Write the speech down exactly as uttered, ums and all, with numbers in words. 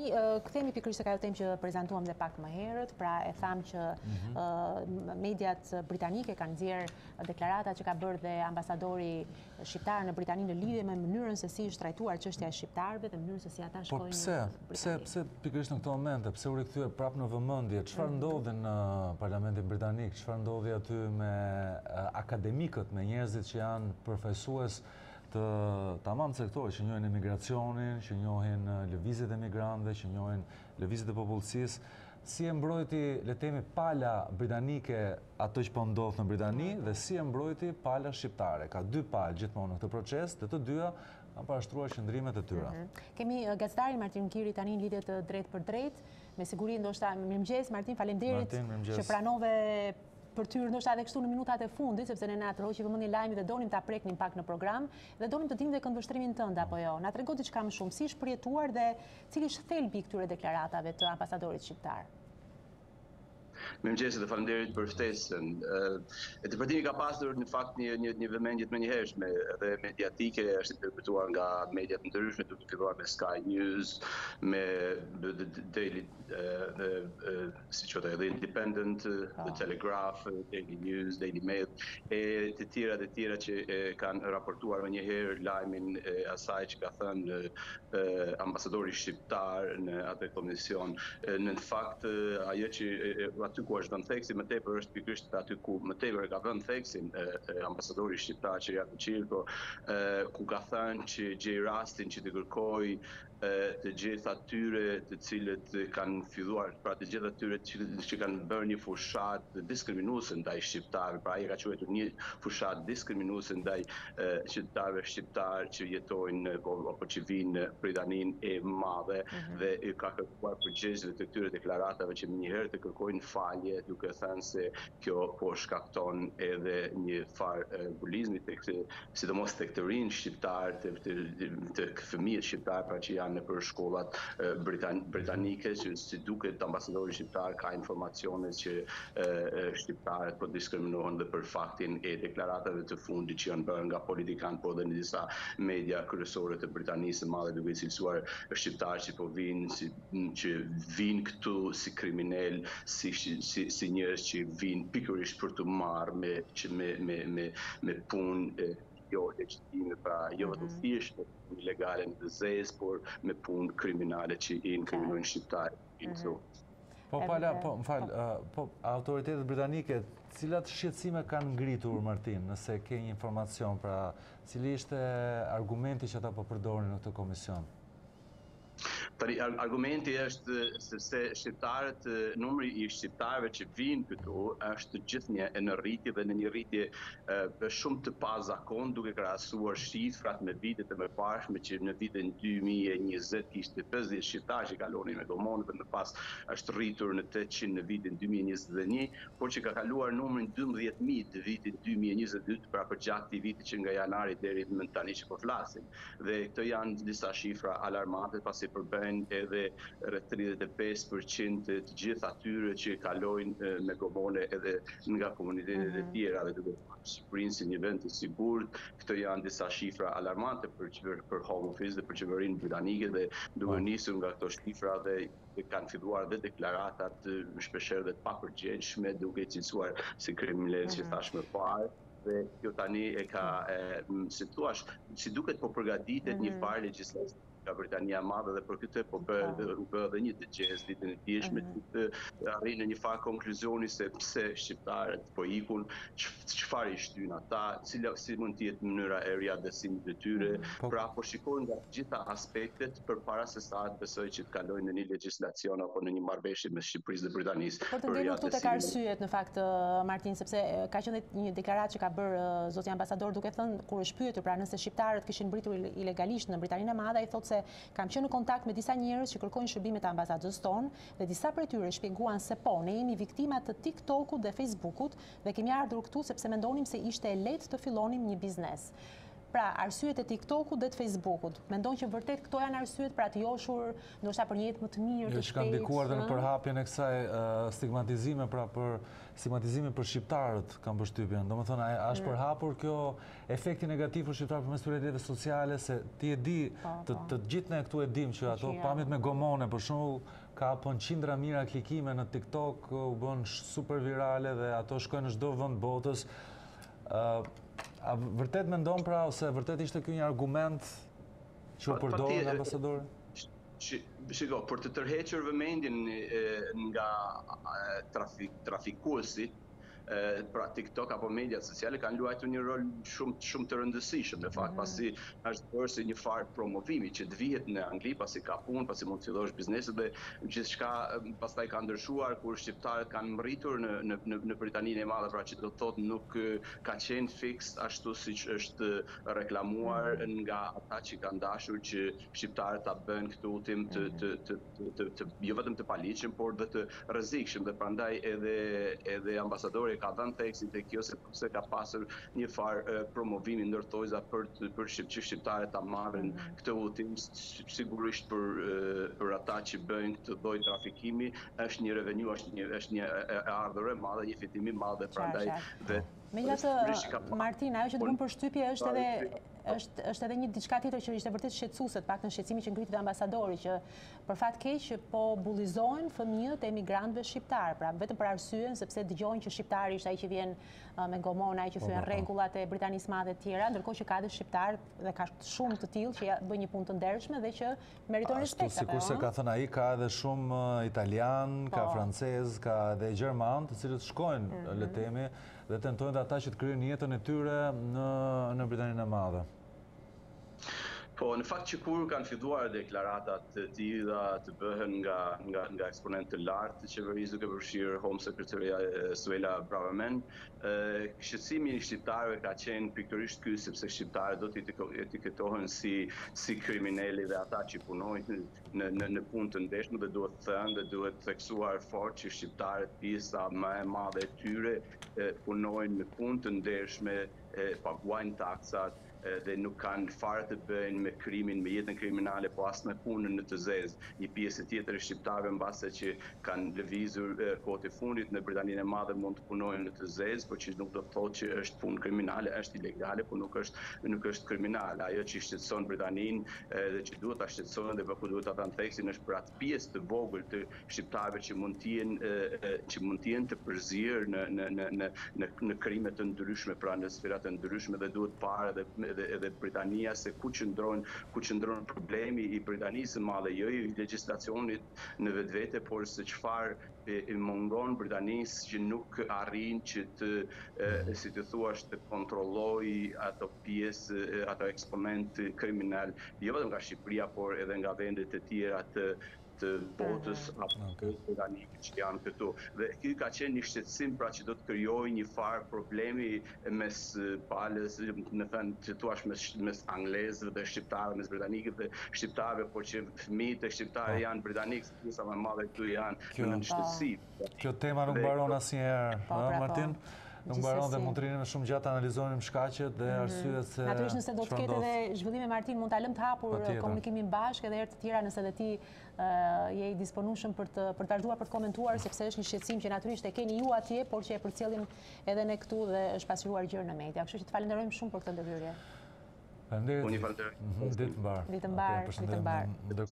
Kthehemi pikërisht se ka temë që prezantuam dhe pak më herët, pra e tham që mediat britanike kanë nxjerrë deklarata që ka bërë dhe ambasadori shqiptar në Britani në lidhje me mënyrën se si është trajtuar çështja e shqiptarëve dhe mënyrën se si ata shkojnë në Britani. Pse, pse pikërisht në këto momente, pse u rikthye prapë në vëmendje? Çfarë ndodhi në Parlamentin Britanik? Çfarë ndodhi aty me akademikët, me njerëzit që janë përfaqësues të tamam sektorit, që njohin emigracionin, që njohin lëvizjet e migrantëve, që njohin lëvizjet e popullsisë? Si e mbrojti, le të themi, pala britanike ato që po ndodh në Britani dhe si e mbrojti pala shqiptare? Ka dy palë gjithmonë në këtë proces, dhe të dyja kanë parashtruar qëndrimet e tyre. Kemi gazetarin Martin Kiri tani në lidhje të drejtë për drejtë, me siguri ndoshta mirëmëngjes Martin, faleminderit që pranove për tyrë ndoshta edhe kështu në minutat e fundit, sepse ne na tërhoqi vëmendjen lajmi dhe donim ta preknim pak në program dhe donim të dimë dhe këndvështrimin tënd apo jo. Na trego diçka më shumë, si është përjetuar dhe cili është thelbi i këtyre deklaratave të ambasadorit shqiptar? Mirëmëngjes dhe faleminderit për ftesën. Interpretimi ka pasur në fakt një një një vëmendje të menjëhershme dhe mediatike, është interpretuar nga media të ndryshme, duke filluar me Sky News, me The Daily, si quhet, The Independent, The Telegraph, Daily News, Daily Mail, e të tjera të tjera që kanë raportuar më njëherë lajmin e asaj që ka thënë ambasadori shqiptar në atë komision. Në fakt ajo që aty ku është vënë theksin më tepër është pikërisht aty ku më tepër ka vënë theksin ambasadori shqiptar që Jaku Çirko, ku ka thënë që gjej rastin që të kërkoj të gjithë atyre të cilët kanë filluar, pra të gjithë atyre që kanë bërë një fushat diskriminuese ndaj shqiptarëve, pra ai ka quajtur një fushat diskriminuese ndaj qytetarëve shqiptar që jetojnë apo që vinë në Britaninë e Madhe dhe ka kërkuar përgjegjësive të këtyre deklaratave që më të kërkojnë falje, duke thënë se kjo po shkakton edhe një farë bulizmi tek sidomos tek të rinj shqiptar, tek fëmijët shqiptar, pra që janë në për shkollat britanike, që si duket ambasadori shqiptar ka informacione që shqiptarët po diskriminohen dhe për faktin e deklaratave të fundit që janë bërë nga politikanë, po dhe në disa media kryesore të Britanisë së Madhe, duke cilësuar shqiptarë që po vinë që vinë këtu si kriminal, si si si njerëz që vinë pikërisht për të marrë me me me me me punë jo legjitime, pra jo vetëm thjesht ilegale në zezë, por me punë kriminale që i inkriminojnë shqiptarët. Po pala, po, më fal, po autoritetet britanike, cilat shqetësime kanë ngritur, Martin, nëse ke një informacion, pra cili ishte argumenti që ata po përdorin në këtë komision? Tani, argumenti është sepse shqiptarët, numri i shqiptarëve që vinë këtu është gjithnjë në rritje dhe në një rritje shumë të pazakon, duke krahasuar shifrat me vitet e mëparshme, që në vitin dy mijë e njëzet kishte pesëdhjetë shqiptarë që kalonin me gomonë, dhe më pas është rritur në tetëqind në vitin dy mijë e njëzet dhe një, por që ka kaluar numrin dymbëdhjetë mijë në vitin dy mijë e njëzet dhe dy, pra për gjatë këtij viti që nga janari deri më tani që po flasim. Dhe këto janë disa shifra alarmante, pasi përbën edhe rreth tridhjetë e pesë përqind të gjithë atyre që kalojnë me gomone edhe nga komunitetet e tjera dhe duke Shqipërinë si një vend të sigurt. Këto janë disa shifra alarmante për për Home Office dhe për qeverinë britanike, dhe duke nisur nga këto shifra dhe kanë filluar dhe deklaratat shpeshherë dhe të papërgjegjshme, duke cilësuar si kriminal që thash më parë. Dhe kjo tani e ka, si thua, si duket po përgatitet një farë legjislative nga Britania e Madhe, dhe për këtë po bëhet u bë edhe një dëgjes ditën e dieshme, të arrin në një farë konkluzioni se pse shqiptarët po ikun, çfarë i shtyn ata, cila si mund të jetë mënyra e riadësimit të tyre, pra po shikojnë nga të gjitha aspektet përpara se sa të besoj që të kalojnë në një legjislacion apo në një marrëveshje mes Shqipërisë dhe Britanisë. Por të ngelur këtu tek arsyet në fakt, Martin, sepse ka qenë një deklaratë që ka bërë zoti ambasador, duke thënë kur është pyetur pra nëse shqiptarët kishin mbritur ilegalisht në Britaninë e Madhe, ai thotë se kam qenë në kontakt me disa njerëz që kërkojnë shërbime të ambasadës tonë dhe disa prej tyre shpjeguan se po, ne jemi viktima të TikTokut dhe Facebookut dhe kemi ardhur këtu sepse mendonim se ishte e lehtë të fillonim një biznes. Pra, arsyet e TikTokut dhe të Facebookut. Mendon që vërtet këto janë arsyet pra të joshur, ndoshta për një jetë më të mirë, të shpejtë. Që kanë ndikuar dhe në përhapjen e kësaj stigmatizime, pra për stigmatizime për shqiptarët kanë përshtypjen. Domethënë, a është përhapur kjo efekti negativ për shqiptarët përmes këtyre rrjeteve sociale, se ti e di, të gjithë ne këtu e dim që ato pamjet me gomone, për shembull, ka pën qindra mijëra klikime në TikTok, u bën super virale dhe ato shkojnë në çdo vend botës. A vërtet mendon pra, ose vërtet ishte ky një argument që u përdor nga ambasadori? Shiko, për të tërhequr vëmendjen nga trafikuesi, pra TikTok apo mediat sociale kanë luajtur një rol shumë shumë të rëndësishëm në fakt, pasi është bërë si një farë promovimi që të vihet në Angli, pasi ka punë, pasi mund të fillosh bizneset dhe gjithçka pastaj ka ndryshuar kur shqiptarët kanë mbritur në në në Britaninë e Madhe, pra që do të thotë nuk ka qenë fix ashtu siç është reklamuar nga ata që kanë dashur që shqiptarët ta bëjnë këtë udhtim të të të të jo vetëm të paligjshëm, por dhe të rrezikshëm, dhe prandaj edhe edhe ambasadori ka dhënë tekstin te kjo se ka pasur një farë promovimi ndërthojza për për shqiptarët ta marrin këtë udhtim, sigurisht për për ata që bëjnë këtë lloj trafikimi është një revenu, është një është një ardhurë e madhe, një fitim i madh, prandaj dhe megjithatë Martin, ajo që të bën përshtypje është edhe është është edhe një diçka tjetër që ishte vërtet shqetësuese, të paktën shqetësimi që ngriti ambasadori, që për fat keq që po bullizojnë fëmijët e emigrantëve shqiptar, pra vetëm për arsyen sepse dëgjojnë që shqiptari është ai që vjen me gomon, ai që thyen rregullat e Britanisë Madhe të tjera, ndërkohë që ka edhe shqiptar dhe ka shumë të tillë që bëjnë një punë të ndershme dhe që meritojnë respekt. Sikurse ka thënë ai, ka edhe shumë italian, ka francez, ka edhe gjerman, të cilët shkojnë le të themi dhe tentojnë ata që të krijojnë jetën e tyre në në Britaninë e Madhe. Po, në fakt që kur kanë filluar deklaratat të tilla të bëhen nga nga nga eksponentë të lartë të qeverisë, duke përfshirë Home Secretary Suela Braverman, shqetësimi i shqiptarëve ka qenë pikërisht ky, sepse shqiptarët do të etiketohen si si kriminalë dhe ata që punojnë në në në punë të ndeshme, dhe duhet thënë dhe duhet theksuar fort që shqiptarët, pjesa më e madhe e tyre punojnë në punë të ndeshme, paguajnë taksat dhe nuk kanë fare të bëjnë me krimin, me jetën kriminale, po as me punën në të zezë. Një pjesë tjetër e shqiptarëve mbase që kanë lëvizur kohët e fundit në Britaninë e Madhe mund të punojnë në të zezë, por që nuk do të thotë që është punë kriminale, është ilegale, por nuk është nuk është kriminale. Ajo që shqetëson Britaninë dhe që duhet ta shqetësojnë dhe ku duhet ta dhanë tekstin është për atë pjesë të vogël të shqiptarëve që mund të jenë që mund të jenë të përzierë në në në në në krime të ndryshme, pra në sfera të ndryshme, dhe duhet parë edhe edhe edhe Britania se ku qëndron ku qëndron problemi i Britanisë së Madhe, jo i legjislacionit në vetvete, por se çfarë i mungon Britanisë që nuk arrin që të si të thuash të kontrollojë ato pjesë, ato eksponent kriminal, jo vetëm nga Shqipëria, por edhe nga vendet e tjera të të botës apo organike që janë këtu. Dhe ky ka qenë një shqetësim, pra që do të krijojë një farë problemi mes palës, më thënë që thuash mes mes anglezëve dhe shqiptarëve, mes britanikëve dhe shqiptarëve, por që fëmijët e shqiptarëve janë britanikë, pjesa më e madhe këtu janë në shqetësi. Kjo tema nuk mbaron asnjëherë, ëh Martin? Nuk mbaron dhe mund të rinim shumë gjatë analizonim shkaqet dhe arsyet se natyrisht nëse do të ketë edhe zhvillime, Martin, mund ta lëm të hapur komunikimin bashkë edhe herë të tjera nëse edhe ti je i disponueshëm për të për të vazhduar për të komentuar, sepse është një shqetësim që natyrisht e keni ju atje, por që e përcjellim edhe ne këtu dhe është pasqyruar gjërë në media. Kështu që të falenderojmë shumë për këtë ndërhyrje. Faleminderit. Unë falenderoj. Ditë mbar. Ditë mbar, ditë mbar.